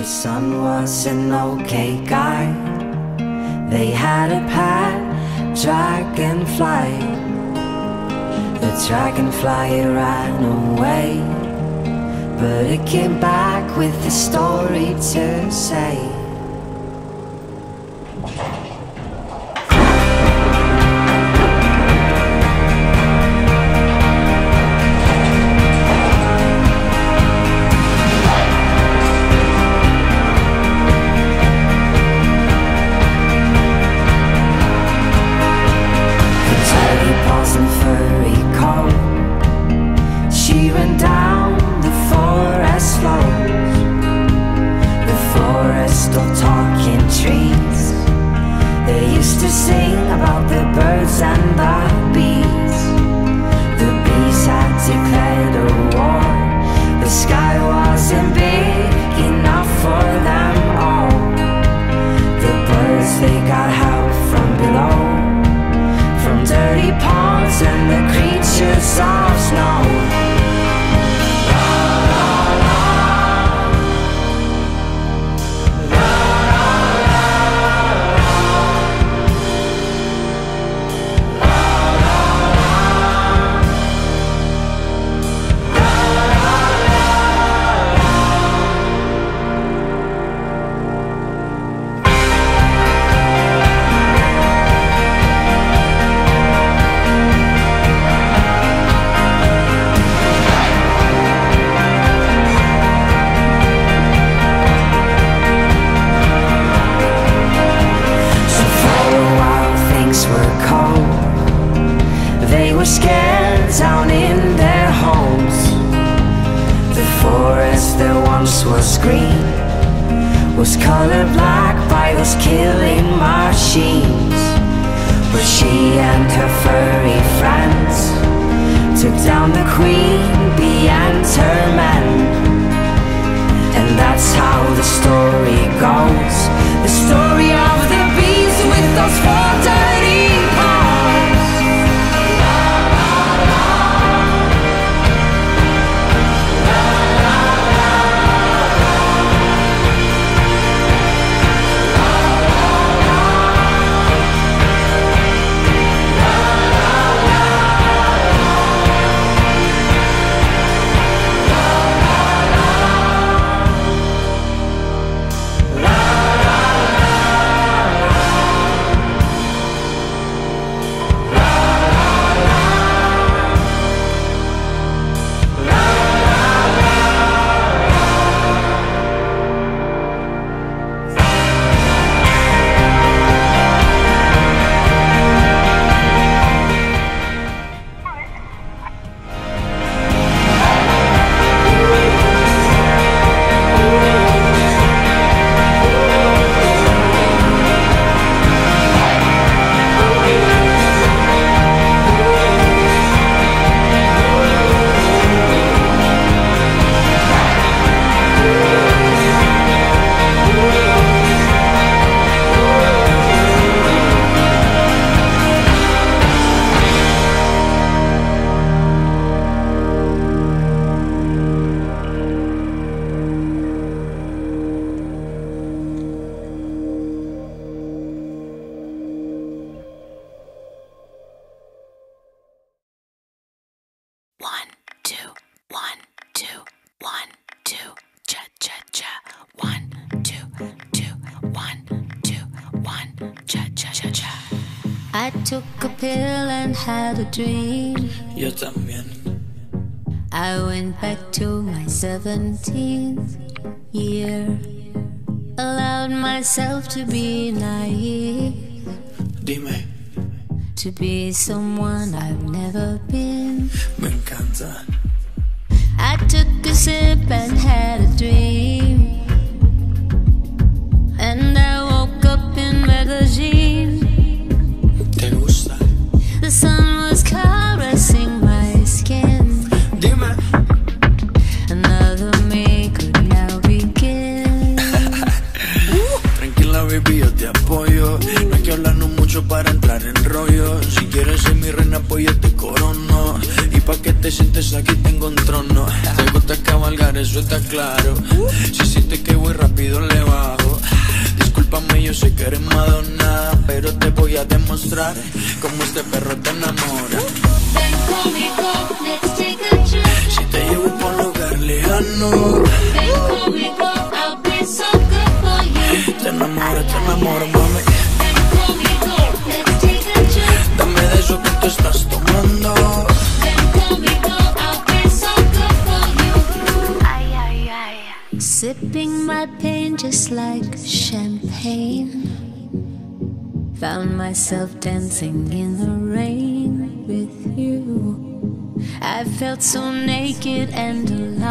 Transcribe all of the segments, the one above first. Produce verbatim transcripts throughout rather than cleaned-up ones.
The son was an okay guy. They had a pet dragonfly. The dragonfly ran away, but it came back with a story to say. Was green, was colored black by those killing machines. But she and her furry friends took down the queen bee and her men. And that's how the story goes, the story of the bees with those four dirty paws. I took a pill and had a dream. Yo también. I went back to my seventeenth year. Allowed myself to be naive. Dime. To be someone I've never been. Me encanta. I took a sip and had a dream. And I woke up in magazine. ¿Te gusta? The sun was caressing my skin. Dime. Another me could now begin. Tranquila baby, yo te apoyo. No hay que hablarnos mucho para entrar en rollo. Si quieres ser mi reina, pues yo te corono. Y pa' que te sientes aquí tengo un trono. Te gusta cabalgar, eso está claro. Si sientes que voy rápido le bajo. Discúlpame, yo sé que eres Madonna, pero te voy a demostrar cómo este perro te enamora. Ven conmigo, let's take a trip. Si te llevo por un lugar lejano, Ven conmigo, I'll be so good for you. te enamoro, te enamoro, mami. Ven conmigo, let's take a trip. Dame de eso que tú estás tomando. Ven conmigo, I'll be so good for you. Ay, ay, ay. Sipping my pain just like champagne. Found myself dancing in the rain with you. I felt so naked and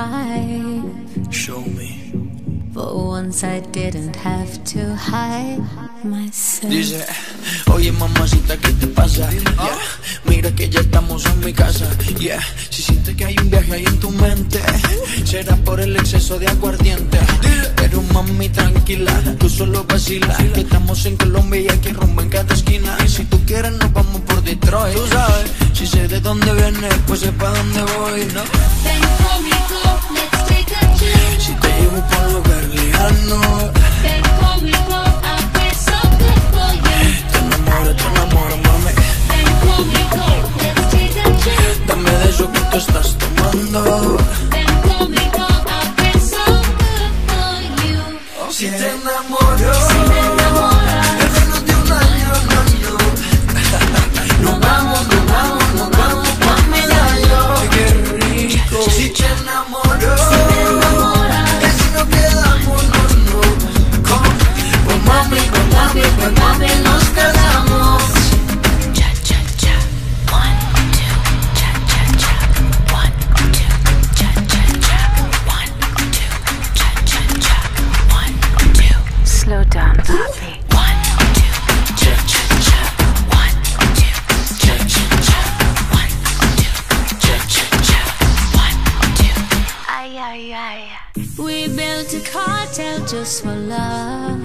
alive. Show me. For once I didn't have to hide myself. Dice, oye mamacita, ¿qué te pasa? Yeah. Mira que ya estamos en mi casa. Yeah. Si sientes que hay un viaje ahí en tu mente, será por el exceso de aguardiente. Pero mami tranquila, tú solo vacila, que estamos en Colombia y aquí rumbo en cada esquina. Y si tú quieres nos vamos por Detroit. Tú sabes, si sé de dónde vienes, pues sé pa' dónde voy, ¿no? Ven conmigo, let's take a trip. Si te llevo por un lugar lejano, Ven conmigo, I'll be so good for you. te enamoro, te enamoro, mami. Ven conmigo, let's take a trip. Dame de eso que tú estás tomando. Ven conmigo, I'll be so good for you. Si te enamoro, Si me enamoras, en menos de un año, no, no. Nos vamos, nos vamos, nos vamos pa' Medallo. Qué rico. Si te enamoro, si me enamoras, y si nos quedamos, no, no. ¿Cómo? Pues mami, pues mami, pues mami, nos quedamos. cha cha cha, one two, cha cha cha, one two, cha cha cha, one two, cha cha cha, one two. Slow down, papi. One two, cha cha cha, one two, cha cha cha, one two, cha cha cha, one two. Ay ay ay. We built a cartel just for love.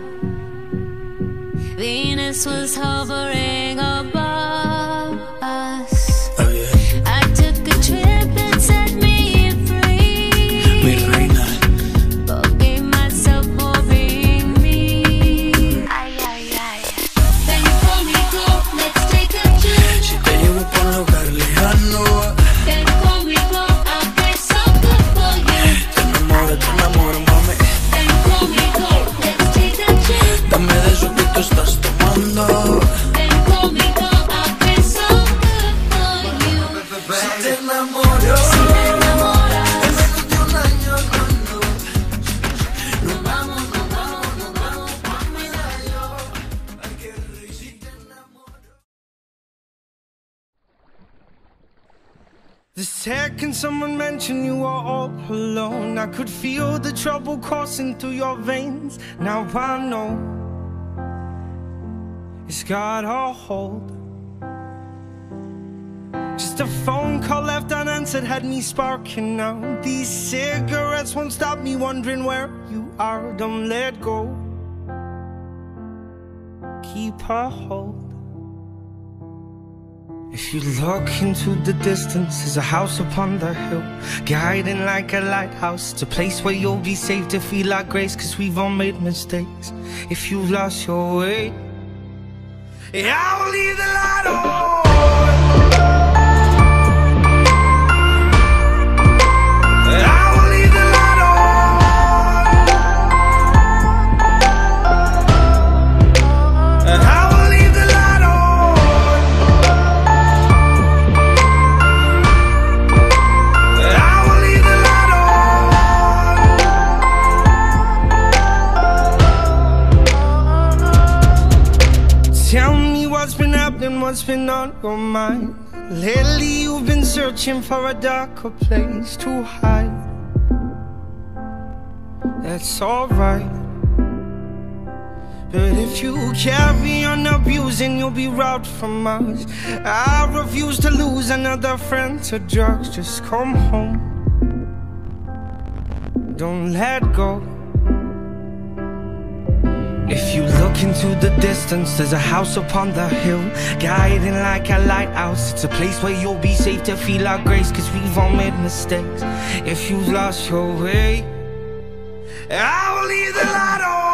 Venus was hovering above us. Está bien, I took a trip and set me free. mi reina. Forgave myself for being me. Ay, ay, ay. Ven conmigo, let's take a trip. Si te llevo por un lugar lejano, Ven conmigo, I'll be so good for you. te enamoro, te enamoro, mami. Ven conmigo, let's take a trip. Dame de eso que tú estás tomando. Ven conmigo, I'll be so good for you. Si te enamoro, Si me enamoras, en menos de un año, no, no. Nos vamos, nos vamos, nos vamos pa' Medallo. Ay, qué rico. Si te enamoro. The second someone mentioned you were all alone, I could feel the trouble coursing through your veins. Now I know it's got a hold. Just a phone call left unanswered had me sparking now. These cigarettes won't stop me wondering where you are. Don't let go, keep a hold. If you look into the distance, there's a house upon the hill, guiding like a lighthouse. It's a place where you'll be safe to feel like grace, cause we've all made mistakes. If you've lost your way, yeah, I'll leave the light on. I will leave the light on. And I will leave the light on. And I will leave the light on. Tell me what's been happening, what's been on your mind. Lately you've been searching for a darker place to hide. That's alright, but if you carry on abusing, you'll be robbed from us. I refuse to lose another friend to drugs. Just come home, don't let go. If you look into the distance, there's a house upon the hill, guiding like a lighthouse. It's a place where you'll be safe to feel our grace, cause we've all made mistakes. If you've lost your way, I will leave the light on.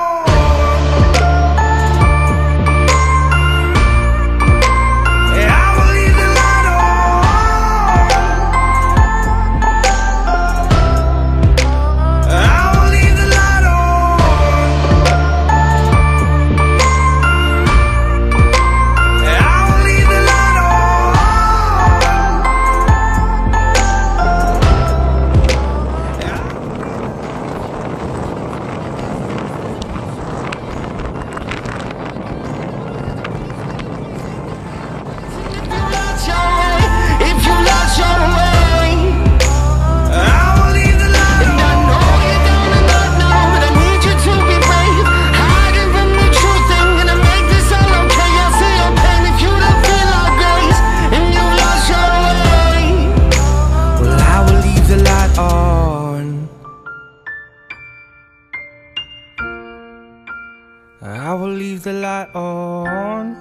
I will leave the light on,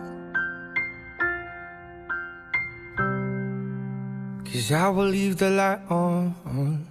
'cause I will leave the light on.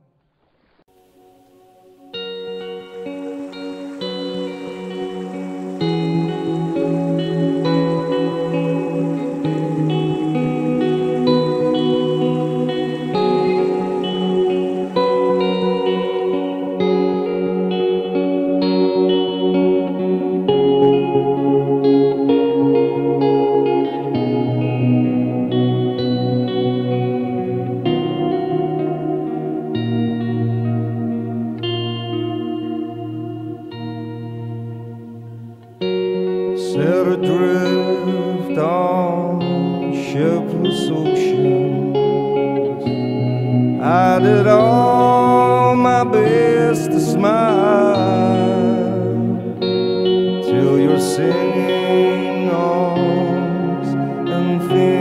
Set adrift on shipless oceans, I did all my best to smile, till your singing arms and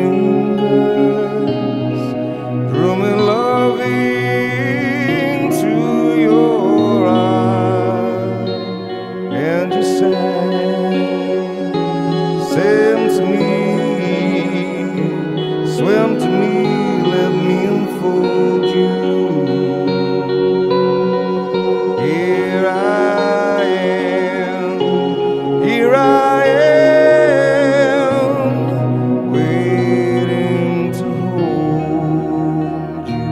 fingers drew me loving to your eyes, and you sang. Swim to me, swim to me, let me enfold you. Here I am, here I am, waiting to hold you.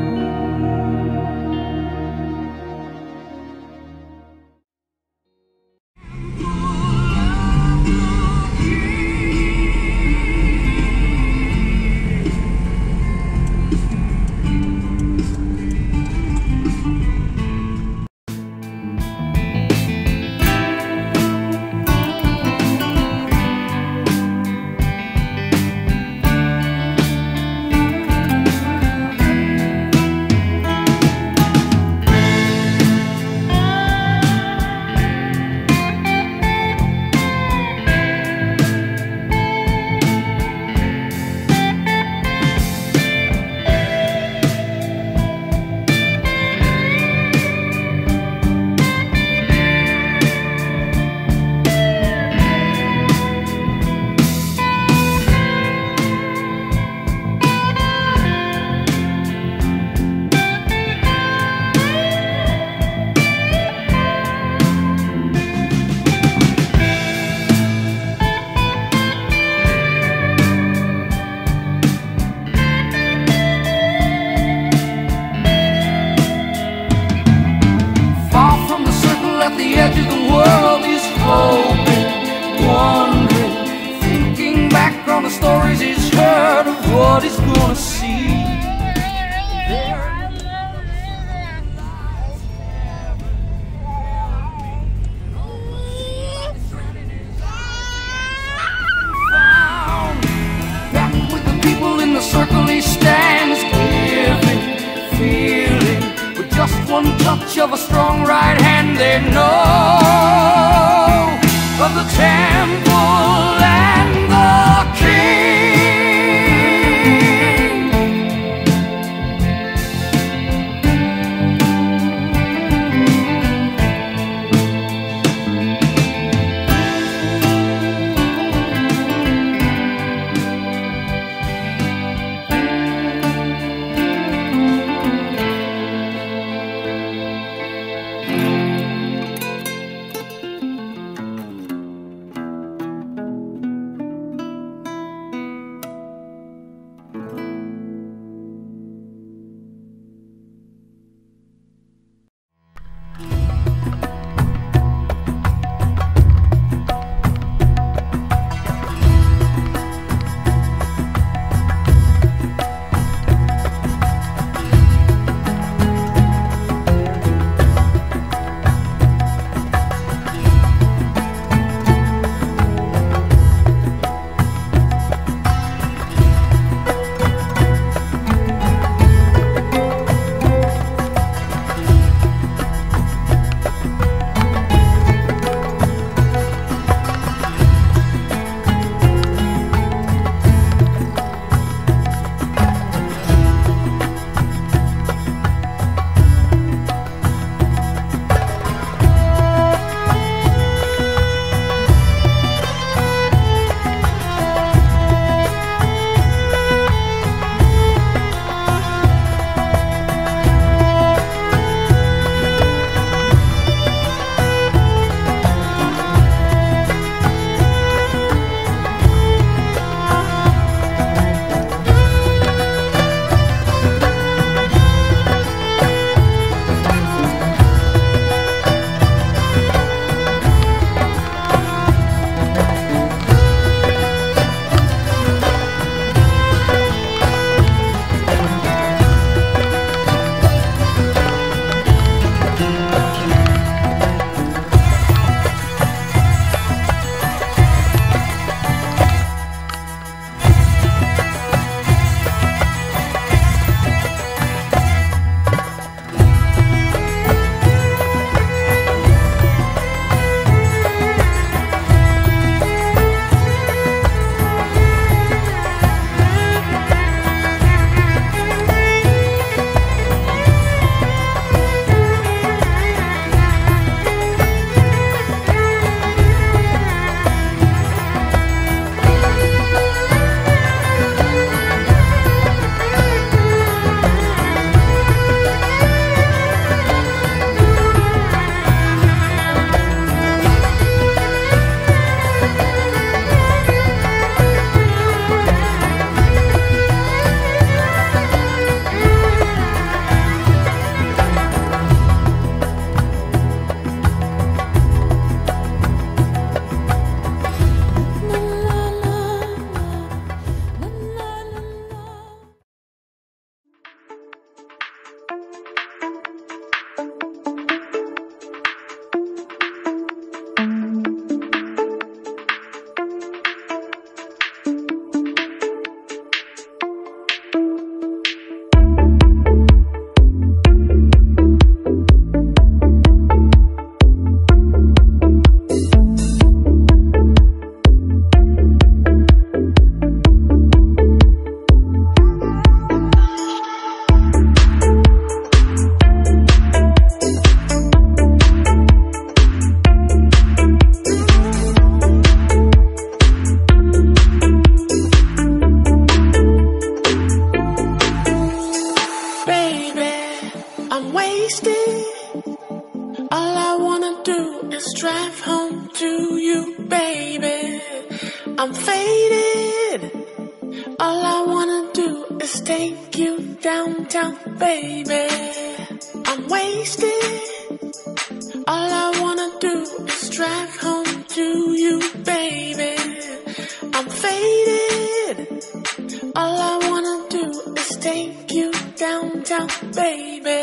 The edge of the world is hoping, wondering, thinking back on the stories he's heard of what he's gonna see. Found back with the people in the circle he stands, giving, feeling, with just one touch of a strong right hand, they know of the temple and the king. wasted. All I wanna do is drive home to you, baby. I'm faded. All I wanna do is take you downtown, baby. I'm wasted. All I wanna do is drive home to you, baby. I'm faded. All I wanna do is take you downtown, baby.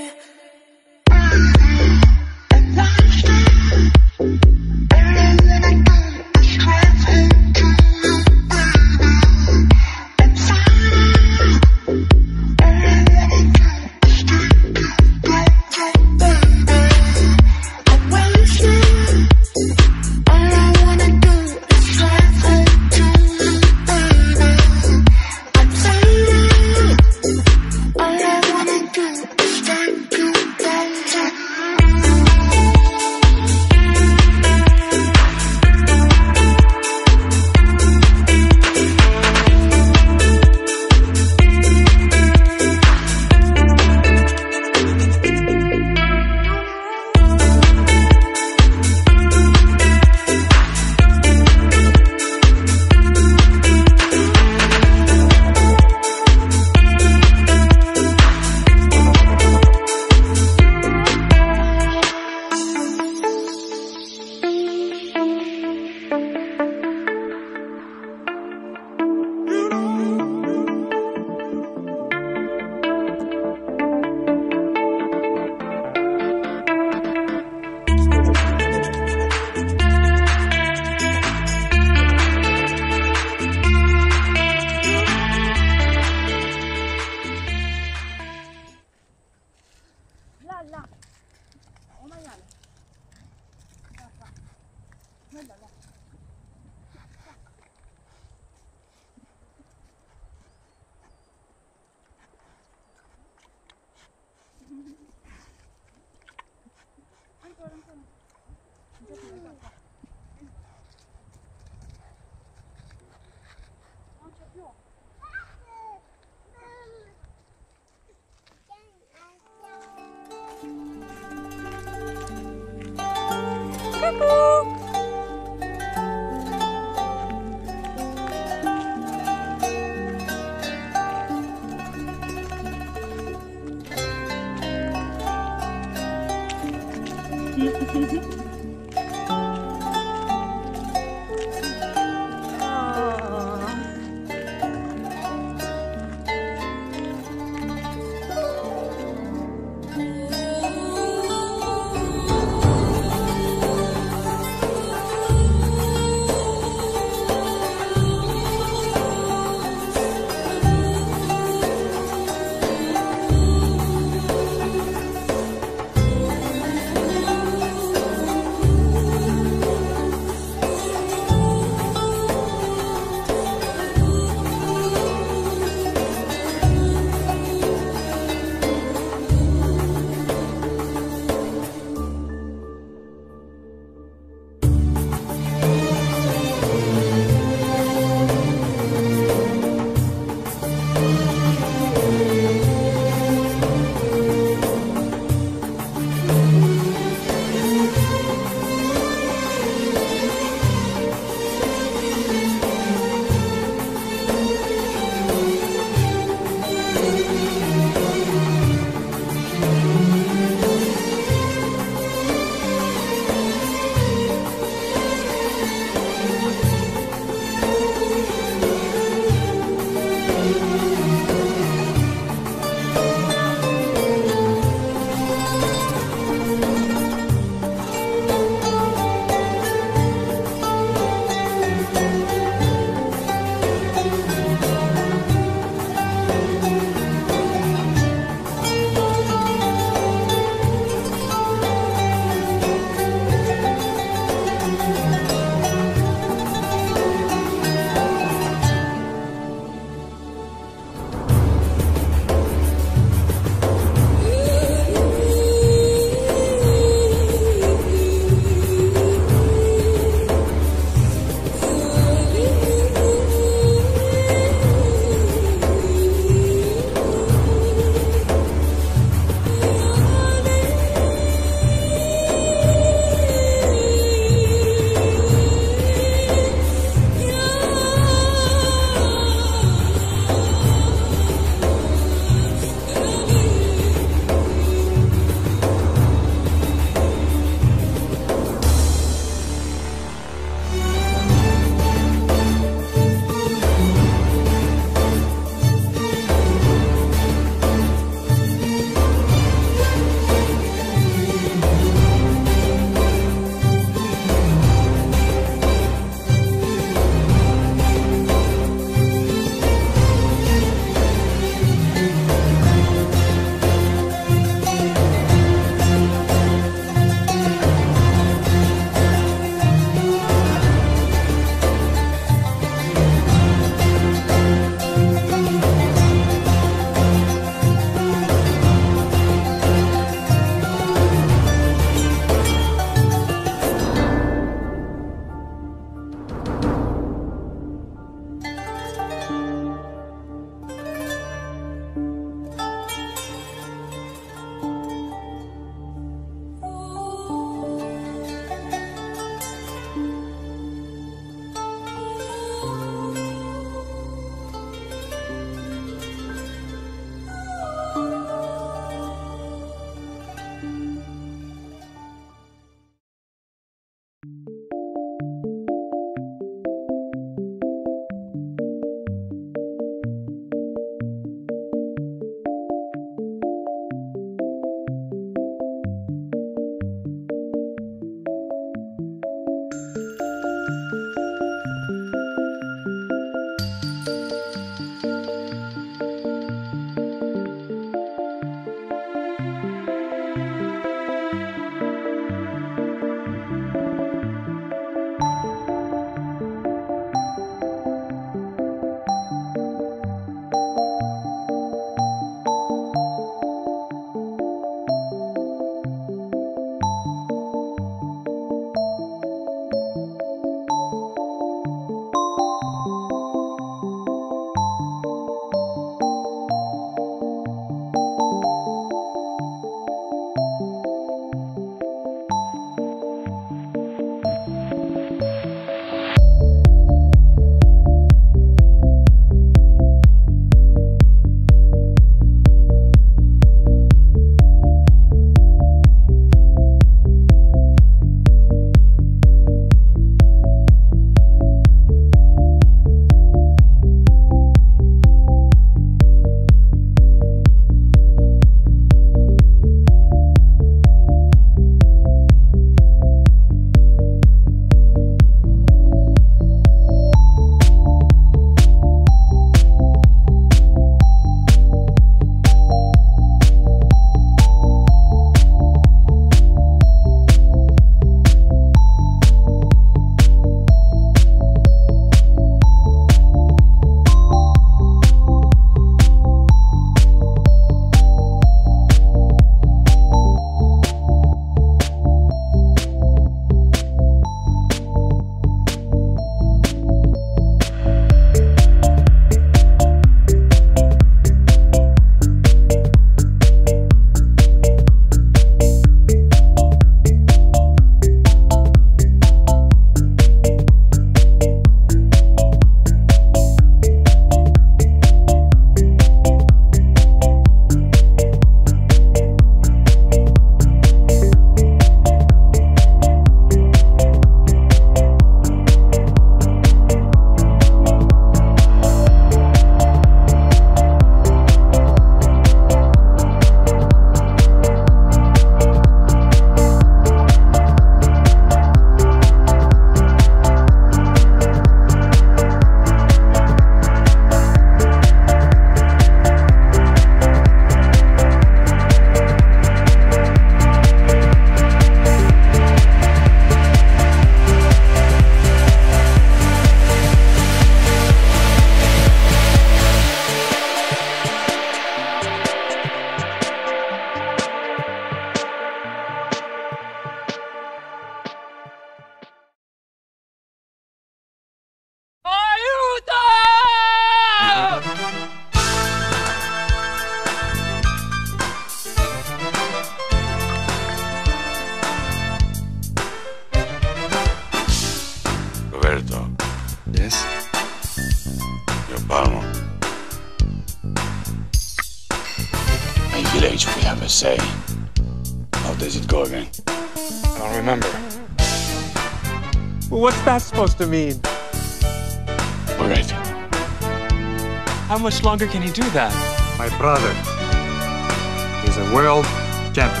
stage we have a say. How does it go again? I don't remember. Well, what's that supposed to mean? We're ready. How much longer can he do that? My brother is a world champion.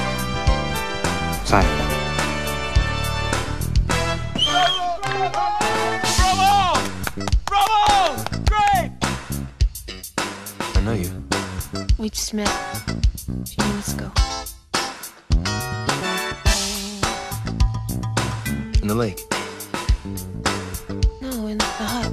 Sign. Bravo! Bravo! Great! I know you. We just met a few minutes ago. In the lake. No, in the hut.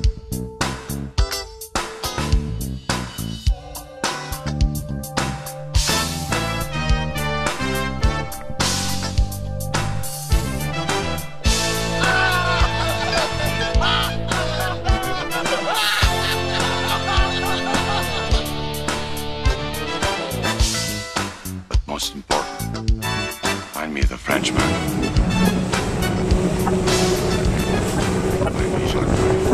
Most important, find me the Frenchman. Find me Jacques.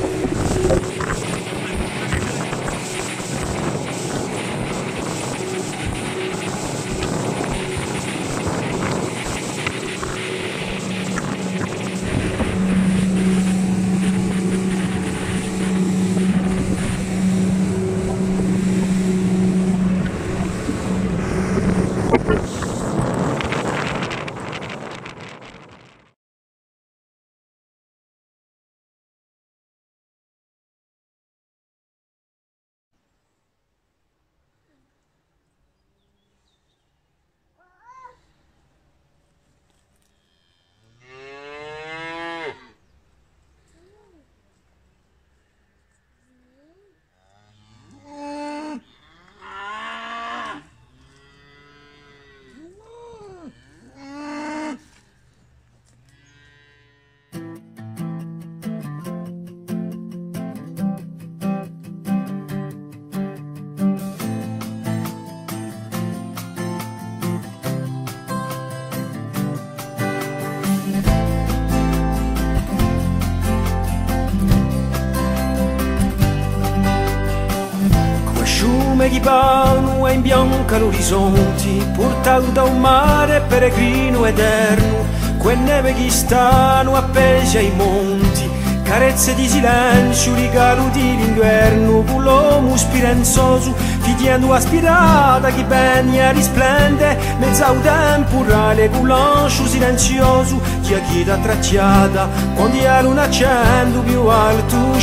Di pano e in bianca l'orizzonti, portato da un mare peregrino eterno, quelle neve che stanno appese ai monti, carezze di silenzio, regalo di l'inverno, con l'uomo spirenzoso, figliando aspirata che begna risplende, mezza un temporale, con l'ancio silenzioso, che chiede tracciata, quando la luna accende più alto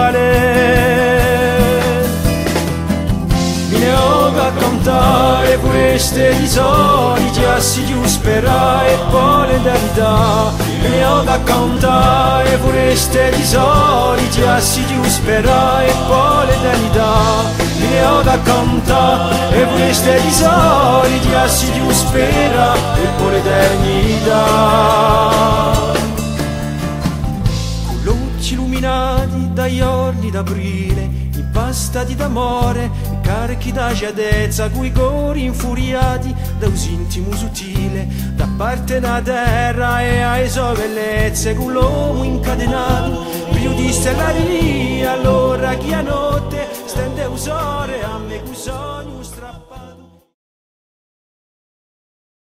sciappare. Mi ne ho a cantare queste risori, già si giuspera e poi l'eternità. Mi ne ho a cantare queste risori, già si giuspera e poi l'eternità. Mi ne ho a cantare queste risori, già si giuspera e poi l'eternità. Con luci illuminati dagli orli d'aprile, impastati d'amore, carichi da giadezza, coi cori infuriati da un intimo sottile, da parte da terra e ai sue bellezze, con l'uomo incatenato, più di stellaria, allora che a notte stende usore a me con sogno strappato.